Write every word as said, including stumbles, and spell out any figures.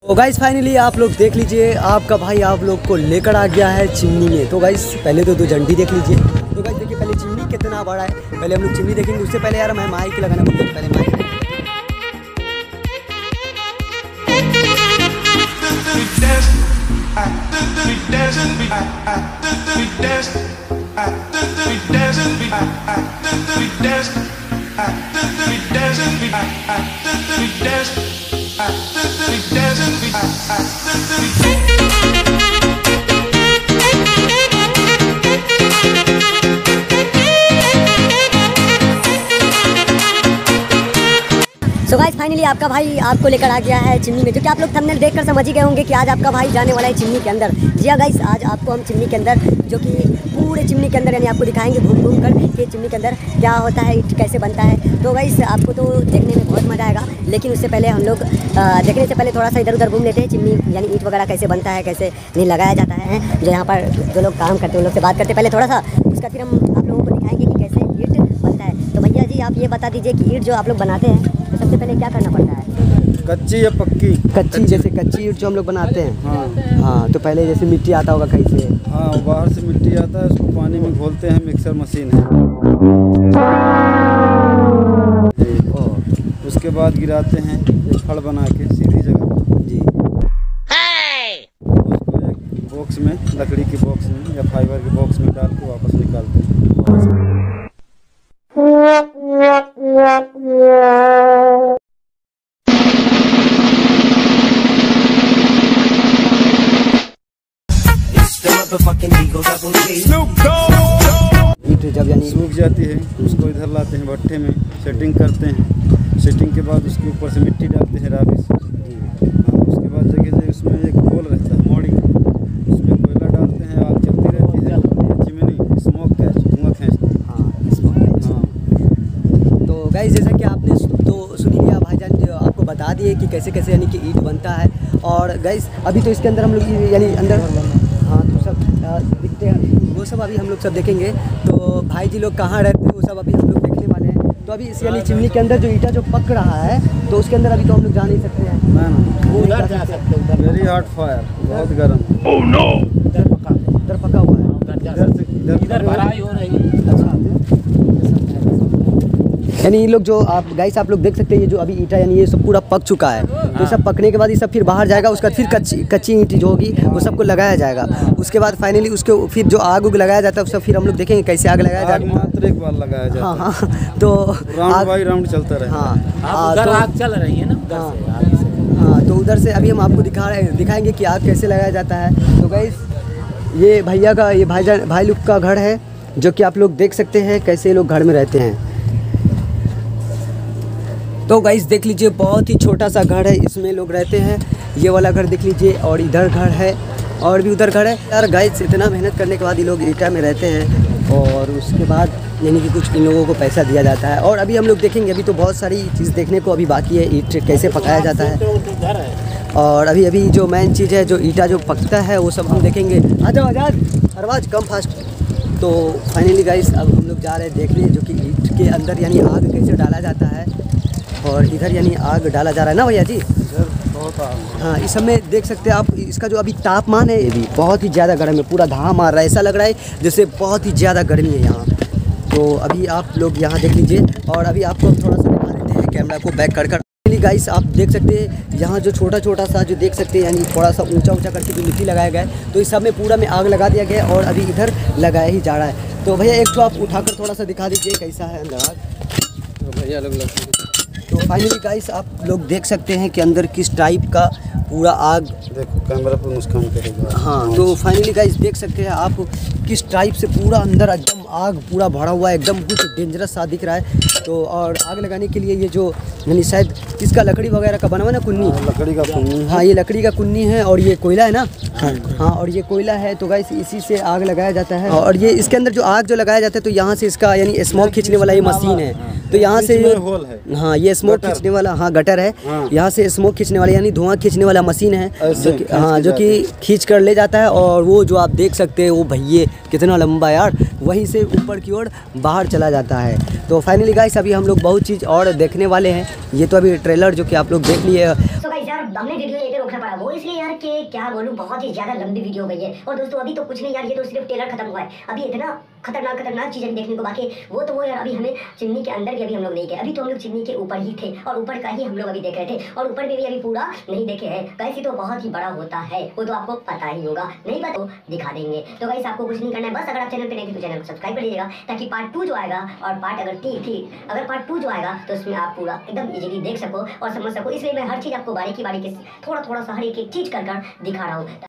तो guys finally आप लोग देख लीजिए, आपका भाई आप लोग को लेकर आ गया है चिमनी में। तो गाइस पहले तो दो झंडी देख लीजिए। तो गाइस देखिए पहले चिमनी कितना बड़ा है, पहले हम लोग चिमनी देखेंगे। उससे पहले यार मैं माइक लगाना पड़ता, पहले माइक। सो गाइस फाइनली आपका भाई आपको लेकर आ गया है चिमनी में, जो कि आप लोग थंबनेल देखकर समझ ही गए होंगे कि आज आपका भाई जाने वाला है चिमनी के अंदर। जी हाँ गाइस, आज आपको हम चिमनी के अंदर, जो कि पूरे चिमनी के अंदर यानी आपको दिखाएंगे घूम घूम कर कि चिमनी के अंदर क्या होता है, ईंट कैसे बनता है। तो गाइस आपको तो देखने में बहुत मज़ा आएगा, लेकिन उससे पहले हम लोग देखने से पहले थोड़ा सा इधर उधर घूम लेते हैं। चिमनी यानी ईंट वगैरह कैसे बनता है, कैसे नहीं लगाया जाता है, जो यहाँ पर जो लोग काम करते हैं उन लोग से बात करते हैं पहले थोड़ा सा, उसका फिर हम आप लोगों को दिखाएंगे कि कैसे ईंट बनता है। तो भैया जी आप ये बता दीजिए कि ईंट जो आप लोग बनाते हैं तो सबसे पहले क्या करना पड़ता है? कच्ची या पक्की? कच्ची, जैसे कच्ची ईंट जो हम लोग बनाते हैं। हाँ हाँ, तो पहले जैसे मिट्टी आता होगा कैसे? हाँ, बाहर से मिट्टी आता है, उसको पानी में घोलते हैं, मिक्सर मशीन है। उसके बाद गिराते हैं एक फड़ बना के सीधी जगह जी। उसको एक बॉक्स में, लकड़ी की बॉक्स में या फाइबर के बॉक्स में डाल के वापस निकालते हैं। ईंट जब यानी सूख जाती है उसको इधर लाते हैं भट्ठे में, सेटिंग करते हैं। सेटिंग के बाद उसके ऊपर से मिट्टी डालते हैं राबिस। हाँ, उसके बाद जगह जगह उसमें एक होल रहता है मोड़ी, उसमें कोयला डालते हैं, आग चलती रहती है, चिमनी स्मोक कैच, धुआं खींचती। हाँ, स्मोक कैच। हाँ, तो गाइस जैसा कि आपने तो सुन लिया, भाईजान जो आपको बता दिए कि कैसे कैसे यानी कि ईंट बनता है। और गाइस अभी तो इसके अंदर हम लोग यानी अंदर, हाँ तो सब दिखते हैं, वो सब अभी हम लोग सब देखेंगे। तो भाई जी लोग कहाँ रहते हैं वो सब अभी हम लोग देखने वाले हैं। तो अभी इस यानी चिमनी के अंदर जो ईंटा जो पक रहा है, तो उसके अंदर अभी तो हम लोग जा नहीं सकते हैं ना ना, वो उधर जा सकते हैं। वेरी हॉट फायर, बहुत गर्म। ओह नो, इधर पका इधर पका हुआ है, इधर भराई हो रही है। अच्छा, यानी ये लोग जो आप गाइस आप लोग देख सकते हैं, ये जो अभी ईंटा यानी ये सब पूरा पक चुका है। तो सब पकने के बाद ये सब फिर बाहर जाएगा, उसका फिर कच्ची कच्ची ईंट जो होगी वो सबको लगाया जाएगा। उसके बाद फाइनली उसके फिर जो आग उग लगाया जाता है सब फिर हम लोग देखेंगे कैसे आग लगाया जाता है। मात्र एक बार लगाया जाता है। हाँ हाँ, तो राउंड बाई राउंड चलता रहे। हाँ, उधर आग चल रही है ना उधर हाँ, से, आगे से। हाँ, तो उधर से अभी हम आपको दिखा रहे दिखाएंगे कि आग कैसे लगाया जाता है। तो गाइस ये भैया का, ये भाईजान भाई लोग का घर है, जो कि आप लोग देख सकते हैं कैसे लोग घर में रहते हैं। तो गाइस देख लीजिए, बहुत ही छोटा सा घर है, इसमें लोग रहते हैं। ये वाला घर देख लीजिए, और इधर घर है, और भी उधर घर है। यार गाइस इतना मेहनत करने के बाद ये लोग ईंटा में रहते हैं, और उसके बाद यानी कि कुछ इन लोगों को पैसा दिया जाता है। और अभी हम लोग देखेंगे, अभी तो बहुत सारी चीज़ देखने को अभी बाकी है, ईंट कैसे पकाया जाता है। और अभी अभी जो मेन चीज़ है, जो ईंटा जो पकता है वो सब हम देखेंगे। आ जाओ आजाद, आवाज़ कम फास्ट। तो फाइनली गाइस अब हम लोग जा रहे हैं देखने, जो कि ईंट के अंदर यानी आग कैसे डाला जाता है, और इधर यानी आग डाला जा रहा है ना भैया जी। बहुत आग। हाँ, इस समय देख सकते हैं आप, इसका जो अभी तापमान है ये भी बहुत ही ज़्यादा गर्म है, पूरा धाम मार रहा है, ऐसा लग रहा है जैसे बहुत ही ज़्यादा गर्मी है यहाँ। तो अभी आप लोग यहाँ देख लीजिए, और अभी आपको थोड़ा सा दिखा देते हैं कैमरा को बैक कर कर। गाइस आप देख सकते हैं यहाँ जो छोटा छोटा सा जो देख सकते हैं, यानी थोड़ा सा ऊंचा ऊंचा करके जो मिट्टी लगाया गया है, तो इस सब में पूरा में आग लगा दिया गया है, और अभी इधर लगाया ही जा रहा है। तो भैया एक तो आप उठाकर थोड़ा सा दिखा दीजिए कैसा है अंदर आग। तो भैया लोग तो फाइनली गाइस आप लोग देख सकते हैं कि अंदर किस टाइप का पूरा आग, देखो कैमरा पर मुस्कान करेगा। हाँ, तो फाइनली गाइस देख सकते हैं आप किस टाइप से पूरा अंदर एकदम आग पूरा भरा हुआ है, एकदम कुछ डेंजरस सा दिख रहा है। तो और आग लगाने के लिए ये जो यानी शायद इसका लकड़ी वगैरह का बना हुआ ना, कुन्नी, लकड़ी का कुन्नी। हाँ, ये लकड़ी का कुन्नी है, और ये कोयला है ना। हाँ, और ये कोयला है। तो गाइस इसी से आग लगाया जाता है, और ये इसके अंदर जो आग जो लगाया जाता है, तो यहाँ से इसका यानी स्मोक खींचने वाला ये मशीन है। तो यहाँ से ये होल है, हाँ, ये स्मोक खींचने वाला, हाँ गटर है, यहाँ से स्मोक खींचने वाला यानी धुआं खींचने वाला मशीन है, जो कि हाँ जो कि खींच कर ले जाता है। और वो जो आप देख सकते हैं वो भैया कितना लंबा यार, वहीं से ऊपर की ओर बाहर चला जाता है। तो फाइनली गाइस अभी हम लोग बहुत चीज़ और देखने वाले हैं। ये तो अभी ट्रेलर जो कि आप लोग देख लिए। तो गाइस यार हमने वीडियो रोकना पड़ा, वो इसलिए यार कि क्या बोलूँ, बहुत ही ज्यादा लंबी वीडियो हो गई है। और दोस्तों अभी तो कुछ नहीं यार, ये तो सिर्फ ट्रेलर खत्म हुआ है, अभी इतना खतरनाक खतरनाक चीजें देखने को बाकी। वो तो वो यार, अभी हमें चिमनी के अंदर भी अभी हम लोग नहीं गए, अभी तो हम लोग चिमनी के ऊपर ही थे और ऊपर का ही हम लोग अभी देख रहे थे, और ऊपर में भी अभी पूरा नहीं देखे हैं। गाइस ये तो बहुत ही बड़ा होता है, वो तो आपको पता ही होगा, नहीं पता तो दिखा देंगे। तो गाइस आपको कुछ नहीं करना है, बस अगर आप चैनल पे नए थे तो चैनल को सब्सक्राइब कर लीजिएगा, ताकि पार्ट टू जो आएगा, और पार्ट अगर ठीक ठीक अगर पार्ट टू जो आएगा तो उसमें आप पूरा एकदम इजीली देख सको और समझ सको। इसलिए मैं हर चीज़ आपको बारीकी बारीकी से थोड़ा थोड़ा सा हर एक एक चीज़ कर कर दिखा रहा हूँ।